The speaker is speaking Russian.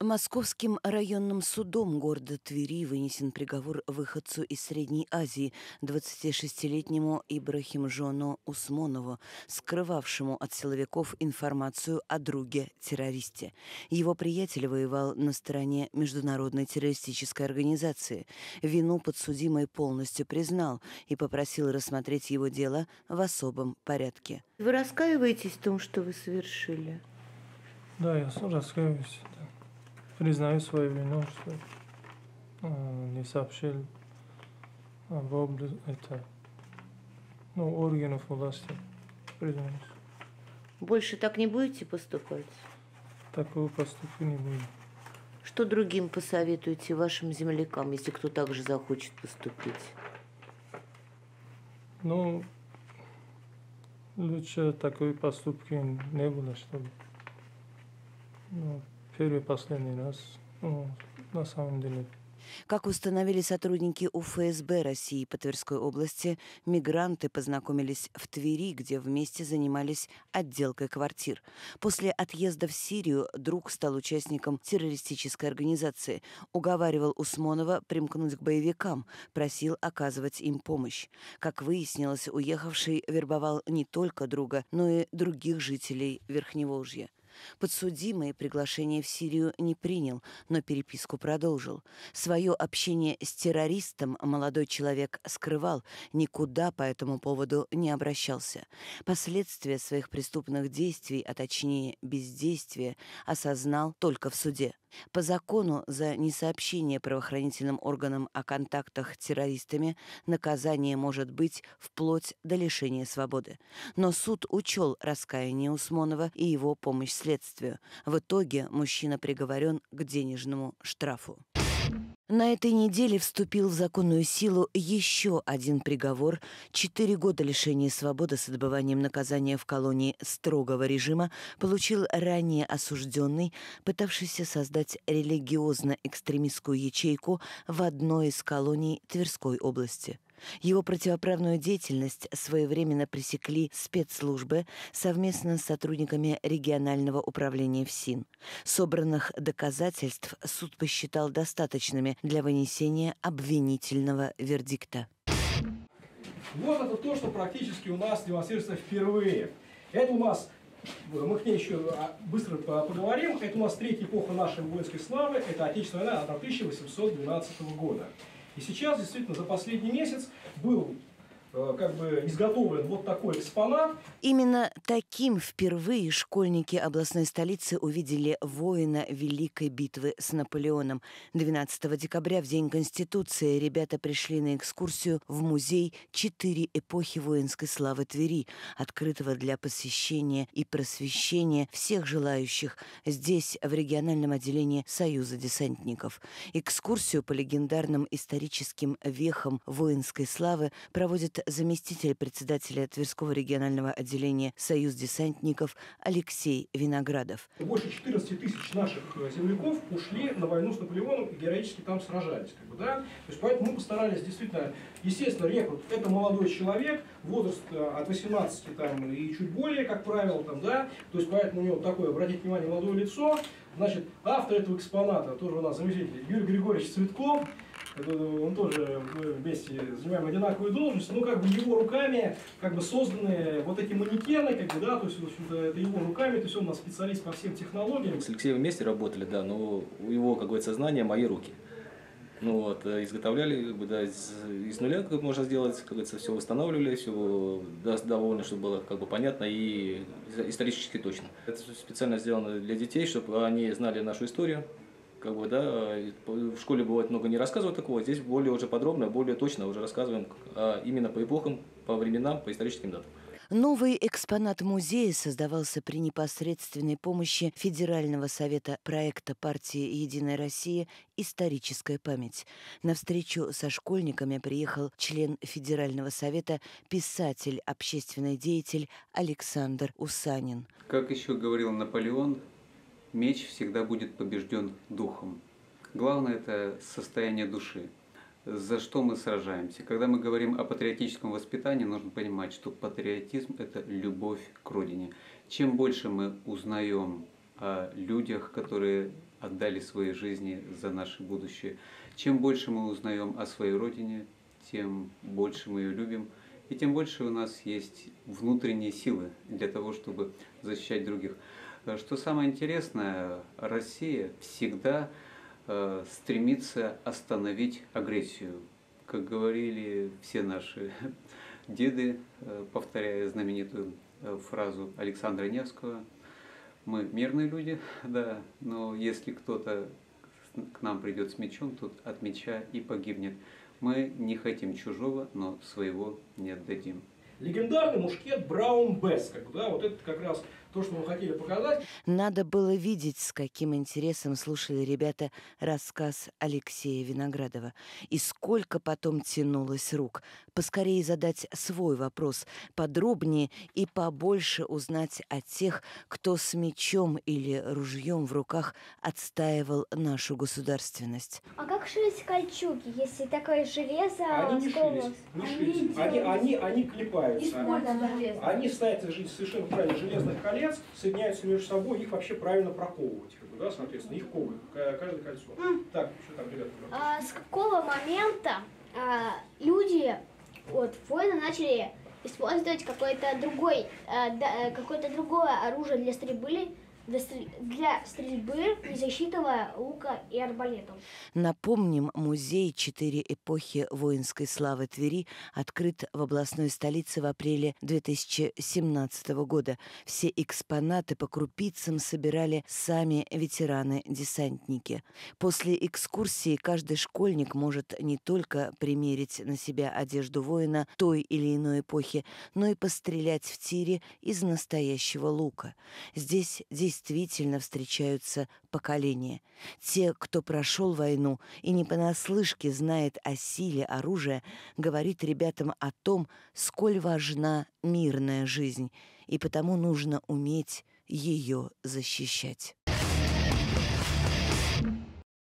Московским районным судом города Твери вынесен приговор выходцу из Средней Азии, 26-летнему Ибрахимжону Усмонову, скрывавшему от силовиков информацию о друге-террористе. Его приятель воевал на стороне международной террористической организации. Вину подсудимый полностью признал и попросил рассмотреть его дело в особом порядке. Вы раскаиваетесь в том, что вы совершили? Да, я раскаиваюсь. Да. Признаю свою вину, что не сообщил органов власти. Признаюсь. Больше так не будете поступать? Такого поступка не будет. Что другим посоветуете вашим землякам, если кто также захочет поступить? Лучше такой поступки не было, чтобы первый и последний раз, на самом деле. Как установили сотрудники УФСБ России по Тверской области, мигранты познакомились в Твери, где вместе занимались отделкой квартир. После отъезда в Сирию друг стал участником террористической организации, уговаривал Усмонова примкнуть к боевикам, просил оказывать им помощь. Как выяснилось, уехавший вербовал не только друга, но и других жителей Верхневолжья. Подсудимый приглашение в Сирию не принял, но переписку продолжил. Свое общение с террористом молодой человек скрывал, никуда по этому поводу не обращался. Последствия своих преступных действий, а точнее бездействия, осознал только в суде. По закону за несообщение правоохранительным органам о контактах с террористами наказание может быть вплоть до лишения свободы. Но суд учел раскаяние Усмонова и его помощь следствию. В итоге мужчина приговорен к денежному штрафу. На этой неделе вступил в законную силу еще один приговор. 4 года лишения свободы с отбыванием наказания в колонии строгого режима получил ранее осужденный, пытавшийся создать религиозно-экстремистскую ячейку в одной из колоний Тверской области. Его противоправную деятельность своевременно пресекли спецслужбы совместно с сотрудниками регионального управления ФСИН. Собранных доказательств суд посчитал достаточными для вынесения обвинительного вердикта. Вот это то, что практически у нас демонстрируется впервые. Это у нас, мы к ней еще быстро поговорим, это у нас третья эпоха нашей воинской славы, это Отечественная война 1812 года. И сейчас, действительно, за последний месяц был изготовлен вот такой экспонат. Именно таким впервые школьники областной столицы увидели воина Великой битвы с Наполеоном. 12 декабря, в День Конституции, ребята пришли на экскурсию в музей «4 эпохи воинской славы Твери», открытого для посещения и просвещения всех желающих здесь, в региональном отделении Союза десантников. Экскурсию по легендарным историческим вехам воинской славы проводит заместитель председателя Тверского регионального отделения «Союз десантников» Алексей Виноградов. Больше 14 тысяч наших земляков ушли на войну с Наполеоном и героически там сражались. То есть, поэтому мы постарались действительно, естественно, рекрут – это молодой человек, возраст от 18 и чуть более, как правило, то есть поэтому у него такое, обратите внимание, молодое лицо. Значит, автор этого экспоната тоже у нас заместитель Юрий Григорьевич Цветков. Он тоже, мы вместе занимаем одинаковую должность, но его руками созданы вот эти манекены, то есть, в общем-то, это его руками, то есть он у нас специалист по всем технологиям. С Алексеем вместе работали, но у его какое-то сознание, мои руки. Изготовляли, из нуля, как можно сделать, все восстанавливали, все довольно, чтобы было понятно и исторически точно. Это специально сделано для детей, чтобы они знали нашу историю. В школе бывает много не рассказывают такого, здесь более уже подробно, более точно уже рассказываем именно по эпохам, по временам, по историческим датам. Новый экспонат музея создавался при непосредственной помощи Федерального совета проекта партии «Единая Россия. Историческая память». На встречу со школьниками приехал член Федерального совета, писатель, общественный деятель Александр Усанин. Как еще говорил Наполеон, меч всегда будет побежден духом. Главное – это состояние души. За что мы сражаемся? Когда мы говорим о патриотическом воспитании, нужно понимать, что патриотизм – это любовь к родине. Чем больше мы узнаем о людях, которые отдали свои жизни за наше будущее. Чем больше мы узнаем о своей Родине, тем больше мы ее любим, и тем больше у нас есть внутренние силы для того, чтобы защищать других. Что самое интересное, Россия всегда стремится остановить агрессию. Как говорили все наши деды, повторяя знаменитую фразу Александра Невского: мы мирные люди, да, но если кто-то к нам придет с мечом, тут от меча и погибнет. Мы не хотим чужого, но своего не отдадим. Легендарный мушкет Браун Бесс, вот это как раз то, что мы хотели показать. Надо было видеть, с каким интересом слушали ребята рассказ Алексея Виноградова. И сколько потом тянулось рук. Поскорее задать свой вопрос, подробнее и побольше узнать о тех, кто с мечом или ружьем в руках отстаивал нашу государственность. А как шились кольчуги, если такое железо? Они не шились, они клепаются. Они стоят из совершенно правильно железных колец, соединяются между собой, их вообще правильно проковывать, соответственно, их ковы, каждое кольцо. Так, что там, ребята? С какого момента люди, воины начали использовать какое-то другое оружие для стрельбы, незащитного лука и арбалетов? Напомним, музей «Четыре эпохи воинской славы Твери» открыт в областной столице в апреле 2017 года. Все экспонаты по крупицам собирали сами ветераны-десантники. После экскурсии каждый школьник может не только примерить на себя одежду воина той или иной эпохи, но и пострелять в тире из настоящего лука. Здесь действительно встречаются поколения. Те, кто прошел войну и не понаслышке знает о силе оружия, говорит ребятам о том, сколь важна мирная жизнь, и потому нужно уметь ее защищать.